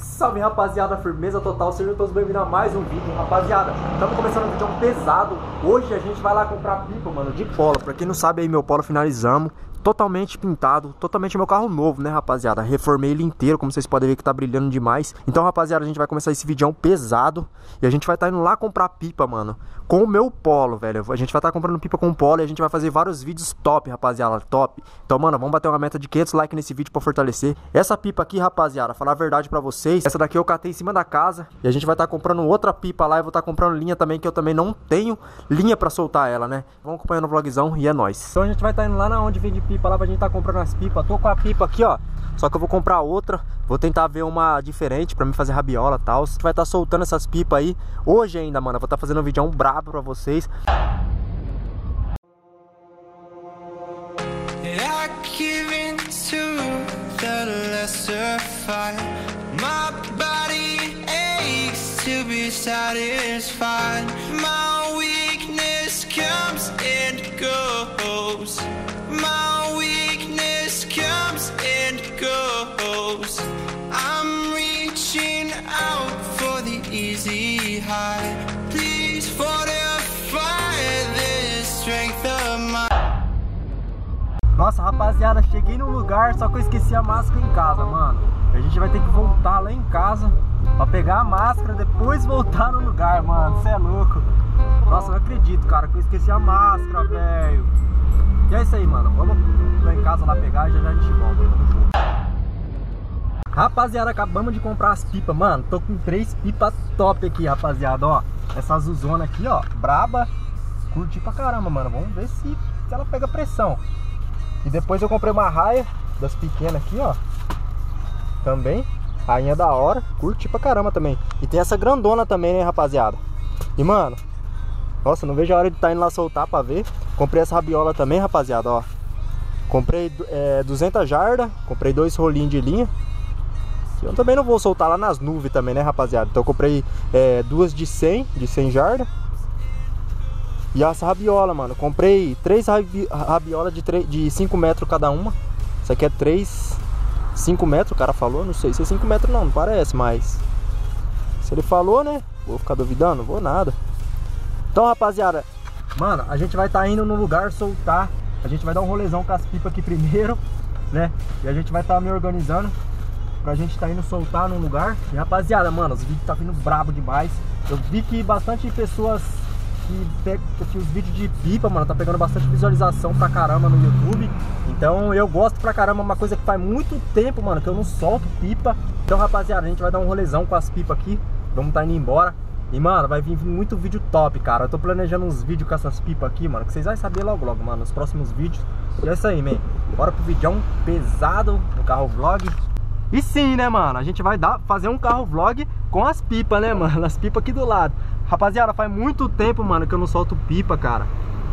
Salve rapaziada, firmeza total, sejam todos bem-vindos a mais um vídeo. Rapaziada, estamos começando um vídeo pesado. Hoje a gente vai lá comprar pipa, mano, de polo. Pra quem não sabe aí, meu polo finalizamos, totalmente pintado, totalmente meu carro novo, né, rapaziada? Reformei ele inteiro, como vocês podem ver que tá brilhando demais. Então, rapaziada, a gente vai começar esse vídeo pesado e a gente vai estar indo lá comprar pipa, mano, com o meu polo, velho. A gente vai estar comprando pipa com o polo e a gente vai fazer vários vídeos top, rapaziada, top. Então, mano, vamos bater uma meta de 500 likes nesse vídeo pra fortalecer. Essa pipa aqui, rapaziada, falar a verdade pra vocês, essa daqui eu catei em cima da casa e a gente vai estar comprando outra pipa lá e vou estar comprando linha também, que eu também não tenho linha pra soltar ela, né? Vamos acompanhando o vlogzão e é nóis. Então a gente vai estar indo lá na onde vende pipa lá pra gente estar comprando as pipas. Tô com a pipa aqui, ó, só que eu vou comprar outra. Vou tentar ver uma diferente pra mim fazer rabiola e tal. A gente vai estar soltando essas pipas aí hoje ainda, mano. Eu vou estar fazendo um vídeo brabo pra vocês. To be satisfied, my weakness comes and goes. My weakness comes and goes. I'm reaching out for the easy high. Please fortify this strength of my. Nossa, rapaziada, cheguei no lugar, só que eu esqueci a máscara em casa, mano. A gente vai ter que voltar lá em casa pra pegar a máscara, depois voltar no lugar, mano. Você é louco. Nossa, não acredito, cara, que eu esqueci a máscara, velho. E é isso aí, mano. Vamos lá em casa lá pegar e já a gente volta. Tamo junto. Rapaziada, acabamos de comprar as pipas, mano. Tô com 3 pipas top aqui, rapaziada, ó. Essa azulzona aqui, ó, braba. Curti pra caramba, mano. Vamos ver se ela pega pressão. E depois eu comprei uma raia das pequenas aqui, ó. Também, rainha da hora, curti pra caramba também. E tem essa grandona também, né, rapaziada. E, mano, nossa, não vejo a hora de estar indo lá soltar pra ver. Comprei essa rabiola também, rapaziada, ó. Comprei 200 jardas, comprei 2 rolinhos de linha. Eu também não vou soltar lá nas nuvens também, né, rapaziada. Então eu comprei 2 de 100 jardas. E essa rabiola, mano, comprei 3 rabiolas de 5 metros cada uma. Isso aqui é 5 metros, o cara falou. Não sei se é 5 metros não parece, mas se ele falou, né, vou ficar duvidando, não vou nada. Então, rapaziada, mano, a gente vai estar indo no lugar soltar. A gente vai dar um rolezão com as pipas aqui primeiro, né? E a gente vai estar me organizando pra gente estar indo soltar num lugar. E, rapaziada, mano, os vídeos tá vindo brabo demais. Eu vi que bastante pessoas que os vídeos de pipa, mano, tá pegando bastante visualização pra caramba no YouTube. Então eu gosto pra caramba, uma coisa que faz muito tempo, mano, que eu não solto pipa. Então, rapaziada, a gente vai dar um rolezão com as pipas aqui. Vamos tá indo embora. E, mano, vai vir muito vídeo top, cara. Eu tô planejando uns vídeos com essas pipas aqui, mano, que vocês vão saber logo, mano, nos próximos vídeos. E é isso aí, man. Bora pro vídeo pesado no carro vlog. E sim, né, mano, a gente vai fazer um carro vlog com as pipas, né, mano, as pipas aqui do lado. Rapaziada, faz muito tempo, mano, que eu não solto pipa, cara.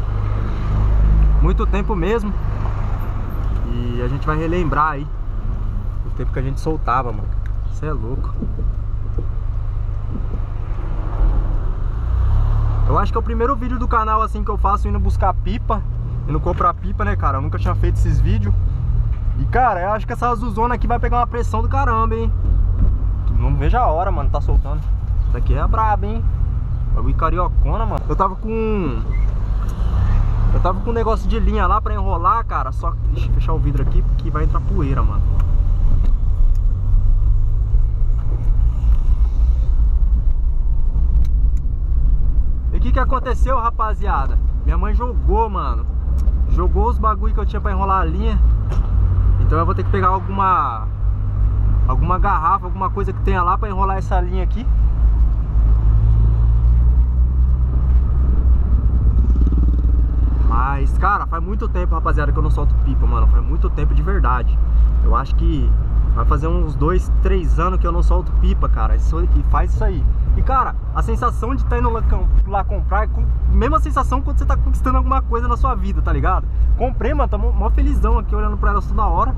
Muito tempo mesmo. E a gente vai relembrar aí o tempo que a gente soltava, mano. Você é louco. Eu acho que é o primeiro vídeo do canal, assim, que eu faço indo buscar pipa, indo comprar pipa, né, cara. Eu nunca tinha feito esses vídeos. E, cara, eu acho que essa azulzona aqui vai pegar uma pressão do caramba, hein. Não vejo a hora, mano, tá soltando. Isso daqui é braba, hein. Bagulho cariocona, mano. Eu tava com um negócio de linha lá pra enrolar, cara. Só, deixa eu fechar o vidro aqui, porque vai entrar poeira, mano. E o que aconteceu, rapaziada? Minha mãe jogou, mano. Jogou os bagulho que eu tinha pra enrolar a linha. Então eu vou ter que pegar alguma garrafa, alguma coisa que tenha lá pra enrolar essa linha aqui. Mas, cara, faz muito tempo, rapaziada, que eu não solto pipa, mano. Faz muito tempo de verdade. Eu acho que vai fazer uns 2, 3 anos que eu não solto pipa, cara. E faz isso aí. E, cara, a sensação de estar indo lá comprar é a mesma sensação quando você tá conquistando alguma coisa na sua vida, tá ligado? Comprei, mano, tô mó felizão aqui olhando pra elas toda hora.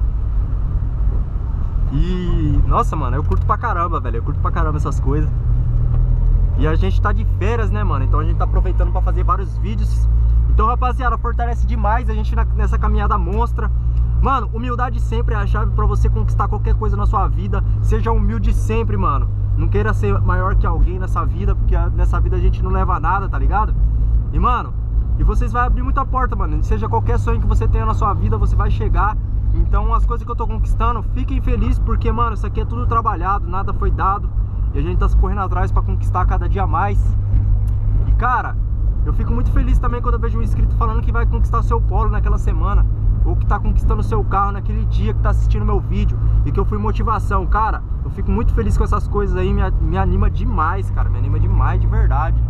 E, nossa, mano, eu curto pra caramba, velho. Eu curto pra caramba essas coisas. E a gente tá de férias, né, mano? Então a gente tá aproveitando pra fazer vários vídeos. Então, rapaziada, fortalece demais a gente nessa caminhada monstra. Mano, humildade sempre é a chave pra você conquistar qualquer coisa na sua vida. Seja humilde sempre, mano. Não queira ser maior que alguém nessa vida, porque nessa vida a gente não leva nada, tá ligado? E, mano, e vocês vão abrir muita porta, mano. Seja qualquer sonho que você tenha na sua vida, você vai chegar. Então, as coisas que eu tô conquistando, fiquem felizes, porque, mano, isso aqui é tudo trabalhado, nada foi dado. E a gente tá correndo atrás pra conquistar cada dia mais. E, cara, eu fico muito feliz também quando eu vejo um inscrito falando que vai conquistar seu polo naquela semana, ou que tá conquistando seu carro naquele dia, que tá assistindo meu vídeo e que eu fui motivação. Cara, eu fico muito feliz com essas coisas aí, me anima demais, cara, me anima demais, de verdade.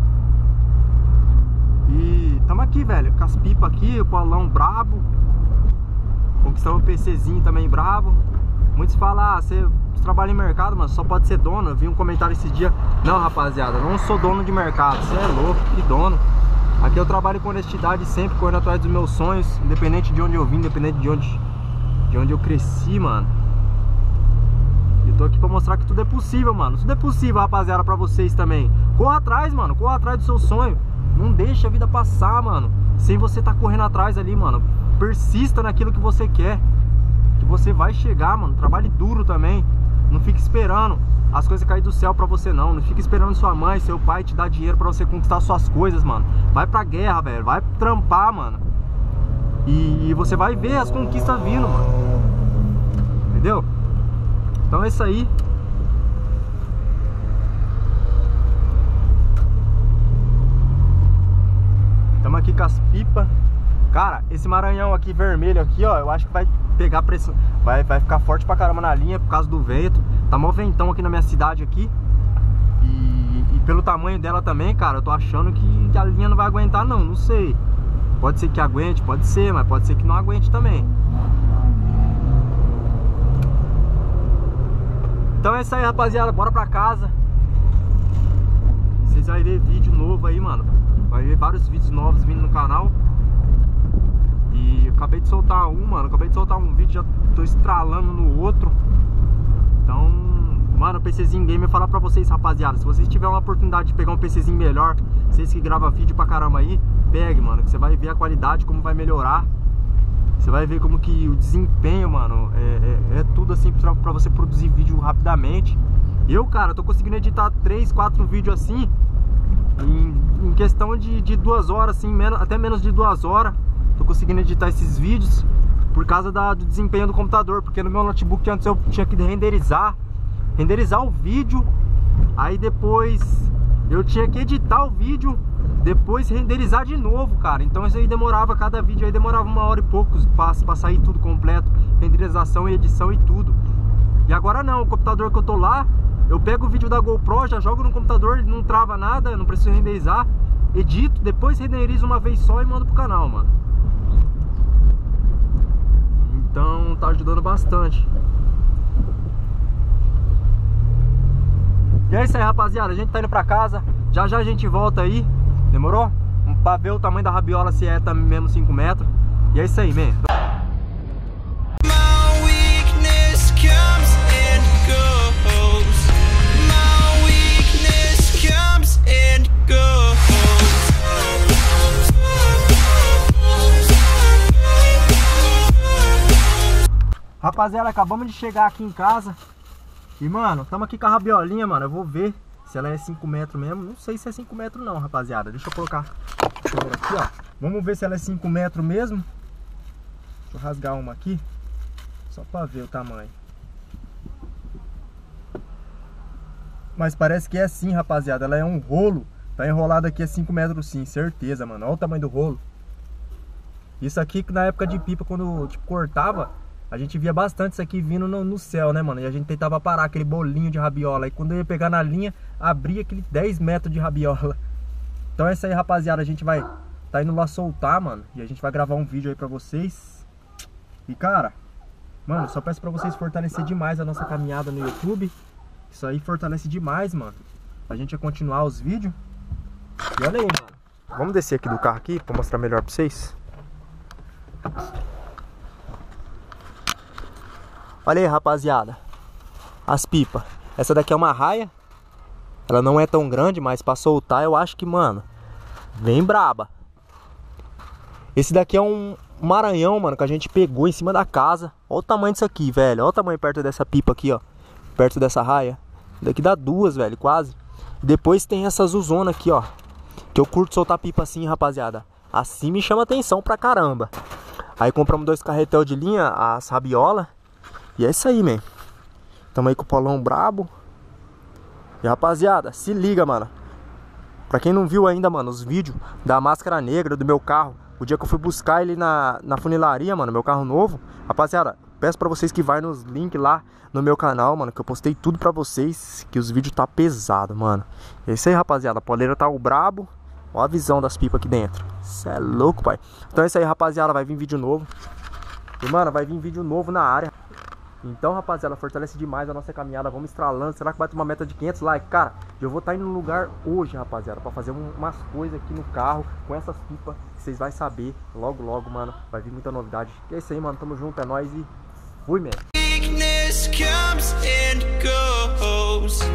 E tamo aqui, velho, com as pipas aqui, o polão brabo. Conquistamos um PCzinho também brabo. Muitos falam, ah, você trabalha em mercado, mas só pode ser dono. Eu vi um comentário esse dia. Não, rapaziada, eu não sou dono de mercado. Você é louco, que dono. Aqui eu trabalho com honestidade sempre, correndo atrás dos meus sonhos, independente de onde eu vim, independente de onde eu cresci, mano. E eu tô aqui pra mostrar que tudo é possível, mano. Tudo é possível, rapaziada, pra vocês também. Corra atrás, mano, corra atrás do seu sonho. Não deixa a vida passar, mano, sem você tá correndo atrás ali, mano. Persista naquilo que você quer, que você vai chegar, mano. Trabalhe duro também. Não fique esperando as coisas caírem do céu pra você, não. Não fique esperando sua mãe, seu pai te dar dinheiro pra você conquistar suas coisas, mano. Vai pra guerra, velho. Vai trampar, mano. E você vai ver as conquistas vindo, mano. Entendeu? Então é isso aí. Tamo aqui com as pipas. Cara, esse Maranhão aqui vermelho aqui, ó, eu acho que vai pegar pressão, vai ficar forte pra caramba na linha por causa do vento. Tá mó ventão aqui na minha cidade aqui. E pelo tamanho dela também, cara, eu tô achando que a linha não vai aguentar não, não sei. Pode ser que aguente, pode ser, mas pode ser que não aguente também. Então é isso aí, rapaziada, bora pra casa. Vocês vão ver vídeo novo aí, mano. Vai ver vários vídeos novos vindo no canal. E eu acabei de soltar um, mano. Acabei de soltar um vídeo, já tô estralando no outro. Então, mano, o PCzinho Gamer, falar pra vocês, rapaziada, se vocês tiverem uma oportunidade de pegar um PCzinho melhor, vocês que gravam vídeo pra caramba aí, pegue, mano, que você vai ver a qualidade, como vai melhorar. Você vai ver como que o desempenho, mano, é tudo assim pra você produzir vídeo rapidamente. Eu, cara, tô conseguindo editar 3, 4 vídeos assim em questão de 2 horas, assim, até menos de 2 horas. Tô conseguindo editar esses vídeos por causa do desempenho do computador. Porque no meu notebook antes eu tinha que renderizar o vídeo. Aí depois eu tinha que editar o vídeo, depois renderizar de novo, cara. Então isso aí demorava, cada vídeo aí demorava 1 hora e pouco pra sair tudo completo, renderização e edição e tudo. E agora não, o computador que eu tô lá, eu pego o vídeo da GoPro, já jogo no computador, não trava nada, não preciso renderizar, edito, depois renderizo uma vez só e mando pro canal, mano. Então tá ajudando bastante. E é isso aí, rapaziada, a gente tá indo pra casa. Já já a gente volta aí. Demorou? Pra ver o tamanho da rabiola, se é também mesmo 5 metros. E é isso aí, man. Rapaziada, acabamos de chegar aqui em casa. E, mano, estamos aqui com a rabiolinha, mano. Eu vou ver se ela é 5 metros mesmo. Não sei se é 5 metros não, rapaziada. Deixa eu colocar a câmera aqui, ó. Vamos ver se ela é 5 metros mesmo. Deixa eu rasgar uma aqui, só pra ver o tamanho. Mas parece que é sim, rapaziada. Ela é um rolo. Tá enrolado aqui, é 5 metros sim, certeza, mano. Olha o tamanho do rolo. Isso aqui, na época de pipa, quando tipo, cortava, a gente via bastante isso aqui vindo no céu, né, mano? E a gente tentava parar aquele bolinho de rabiola. E quando eu ia pegar na linha, abria aquele 10 metros de rabiola. Então é isso aí, rapaziada. A gente vai tá indo lá soltar, mano. E a gente vai gravar um vídeo aí pra vocês. E, cara, mano, só peço pra vocês fortalecer demais a nossa caminhada no YouTube. Isso aí fortalece demais, mano. A gente vai continuar os vídeos. E olha aí, mano. Vamos descer aqui do carro aqui pra mostrar melhor pra vocês. Olha aí, rapaziada, as pipas. Essa daqui é uma raia. Ela não é tão grande, mas pra soltar eu acho que, mano, vem braba. Esse daqui é um Maranhão, mano, que a gente pegou em cima da casa. Olha o tamanho disso aqui, velho. Olha o tamanho perto dessa pipa aqui, ó. Perto dessa raia. Daqui dá duas, velho, quase. Depois tem essa zuzona aqui, ó. Que eu curto soltar pipa assim, rapaziada. Assim me chama atenção pra caramba. Aí compramos 2 carretel de linha, as rabiola. E é isso aí, man. Tamo aí com o polão brabo. E rapaziada, se liga, mano. Pra quem não viu ainda, mano, os vídeos da máscara negra do meu carro, o dia que eu fui buscar ele na funilaria, mano, meu carro novo. Rapaziada, peço pra vocês que vai nos links lá no meu canal, mano, que eu postei tudo pra vocês, que os vídeos tá pesado, mano. É isso aí, rapaziada, a poleira tá o brabo. Ó a visão das pipas aqui dentro. Cê é louco, pai. Então é isso aí, rapaziada, vai vir vídeo novo. E, mano, vai vir vídeo novo na área. Então, rapaziada, fortalece demais a nossa caminhada. Vamos estralando. Será que vai ter uma meta de 500 likes? Cara, eu vou estar indo no lugar hoje, rapaziada, pra fazer umas coisas aqui no carro com essas pipas. Vocês vão saber logo, logo, mano. Vai vir muita novidade. E é isso aí, mano. Tamo junto, é nóis e fui, man. Weakness comes and goes.